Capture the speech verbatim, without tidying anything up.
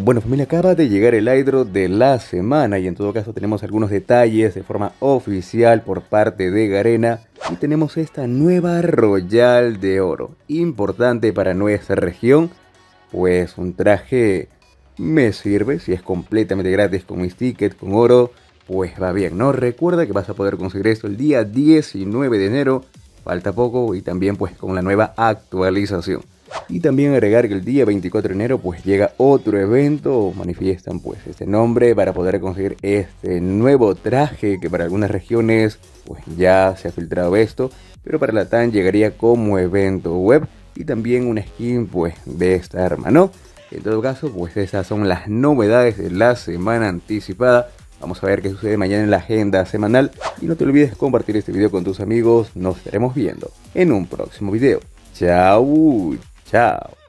Bueno familia, acaba de llegar el airdrop de la semana y en todo caso tenemos algunos detalles de forma oficial por parte de Garena. Y tenemos esta nueva Royal de Oro, importante para nuestra región, pues un traje me sirve, si es completamente gratis con mis tickets, con oro, pues va bien, ¿no? Recuerda que vas a poder conseguir esto el día diecinueve de enero, falta poco, y también pues con la nueva actualización. Y también agregar que el día veinticuatro de enero pues llega otro evento, manifiestan pues este nombre para poder conseguir este nuevo traje que para algunas regiones pues ya se ha filtrado esto, pero para la T A M llegaría como evento web y también una skin pues de esta arma, ¿no? En todo caso pues esas son las novedades de la semana anticipada. Vamos a ver qué sucede mañana en la agenda semanal y no te olvides compartir este video con tus amigos. Nos estaremos viendo en un próximo video. Chao. Chao.